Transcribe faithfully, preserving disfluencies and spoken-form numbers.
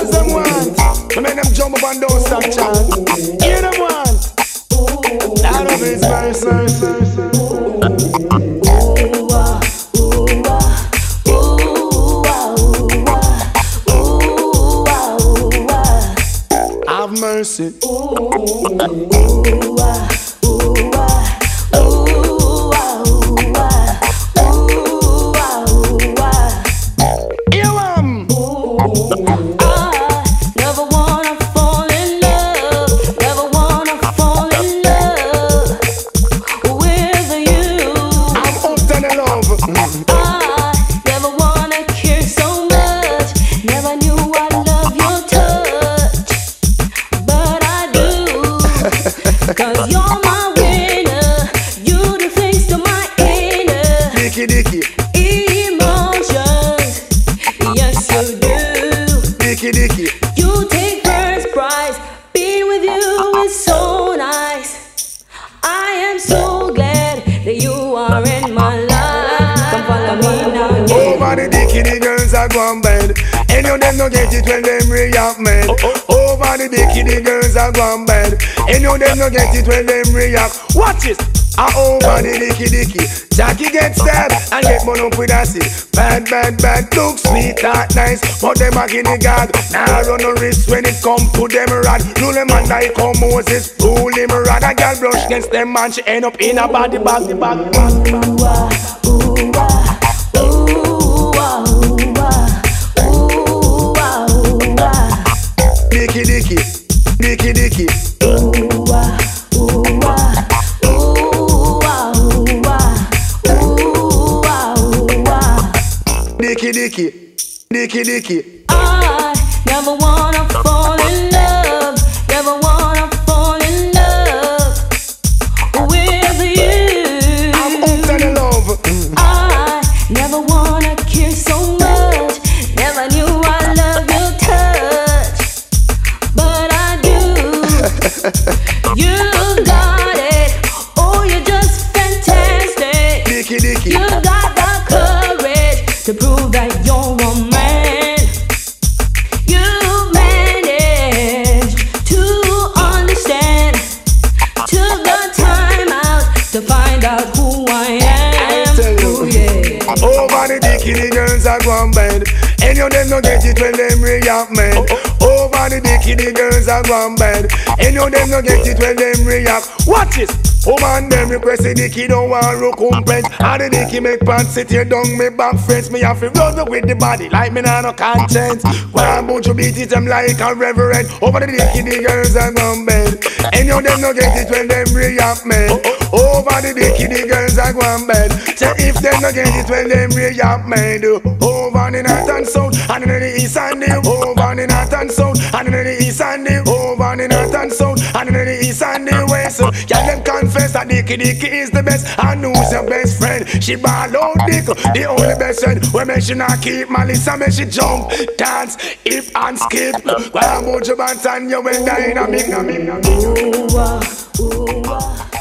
girls them want. I make them jump up and down stop chant. Hear them want. That of his verse, verse, verse, verse. Have mercy. Ooh, ooh, ah, ooh, ah, ooh, ah, ooh, ah, ooh, ah, ooh, ah. You am. I never wanna fall in love, never wanna fall in love with you. I'm up to the love. I never wanna care so much, never knew I love your touch, but I do, cause you're my winner, you do things to my inner Dicky Dicky, emotions, yes you do. Dicky Dicky. You take first prize, being with you is so nice. I am so glad that you are in my life. Come follow me now, yeah. Over the dicky, the girls are gone bad. Any of them no get it when them react mad. Over the dicky, the girls are gone bad. Any of them no get it when them react. Watch this. Ah, over the dicky dicky, Jackie gets stabbed and get one up with acid. Bad, bad, bad, look sweet, that nice, but them a guinea gag. Now run no risk when it come to them rad. Rule them and like how Moses rule him rad. A girl brush against them man, she end up in a body bag, the bag, bag, bag. Ooh, ah, ooh, ah, ooh, ah, ooh, ah, ooh, ah, ooh, ah. Dicky dicky, dicky dicky. Ooh, ah, ooh, ah, ooh, ah, ooh, ah, ooh, ah, ooh, ah. Dicky dicky, dicky dicky. I never wanna fall in love, never wanna fall in love with you. I'm up to the love. I never wanna care so much, never knew I love your touch, but I do. You got it, oh you're just fantastic. Dicky dicky. You got the courage to prove that you're a man. You managed to understand, took the time out to find out who I am. Tell you. Ooh, yeah. Over the dicky, the girls are gone bad. Any of them no get it when them react mad. Over the dicky, the girls are gone bad. Any of them no get it when them react. Watch this. Woman them request the dicky don't want recompense. And the dicky make pants sit here down me back fence. Me have to run with the body like me nah no conscience. One bunch you beat it them like a reverend. Over the dicky, the girls are gone bad. Any of them no get it when them react mad. Over the dicky, the girls are gone bad. Say if them no get it when them react mad. Over the north and south and in the east and the over the north and south and in the east and the over the north and south and in the east and the west. Yeah, them confess that Dicky Dicky is the best. And who's your best friend? She ball out dick, the only best friend. We make she not keep Melissa, make she jump, dance, hip and skip. Well, I'm out your bands and you will die in a big, a big, a big. Ooh, ah, ooh, ah.